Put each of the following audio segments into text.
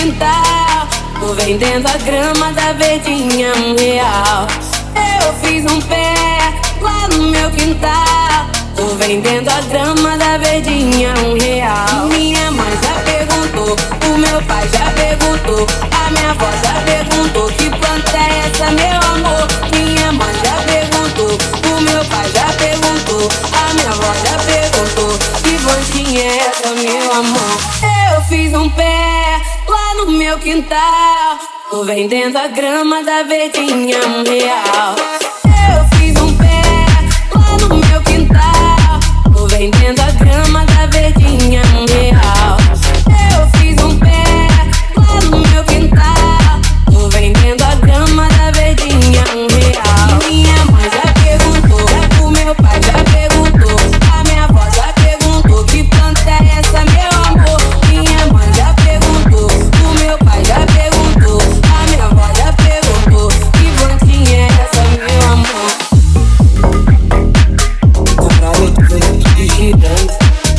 quintal, tô vendendo a grama da verdinha R$1. Eu fiz um pé lá no meu quintal, tô vendendo a grama da verdinha R$1. Minha mãe já perguntou, o meu pai já perguntou, a minha avó já perguntou, que planta é essa, meu amor? Minha mãe já perguntou, o meu pai já perguntou, a minha avó já perguntou, que plantinha é essa, meu amor? Eu fiz um pé lá no meu quintal, tô vendendo a grama da verdinha R$1. Eu fiz um pé lá no meu quintal, tô vendendo a grama da verdinha R$1. Eu fiz um pé lá no meu quintal, tô vendendo a grama da verdinha R$1. Minha mãe já perguntou, o meu pai já perguntou, a minha avó já perguntou, que planta é essa, meu amor? Minha mãe já perguntou, o meu pai já perguntou, a minha avó já perguntou, que plantinha é essa, meu amor? Comprava tudo girando.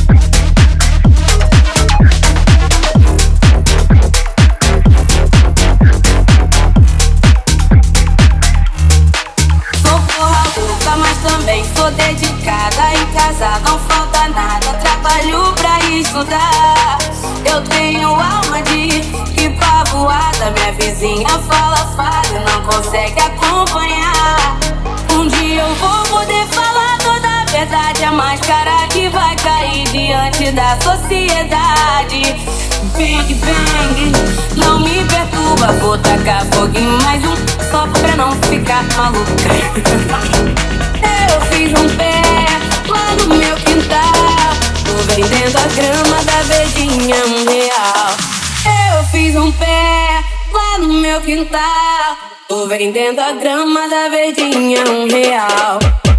Sou porra louca, mas também sou dedicada. Em casa não falta nada, trabalho pra estudar. Eu tenho alma de pipa voada, minha vizinha fala falha, não consegue acompanhar. Um dia eu vou poder falar toda a verdade, a máscara que vai cair diante da sociedade. Bang, bang, não me perturba, vou tacar fogo em mais um, só pra não ficar maluca. Eu fiz um pé lá no meu quintal, tô vendendo a grama da verdinha R$1. Eu fiz um pé lá no meu quintal, tô vendendo a grama da verdinha R$1.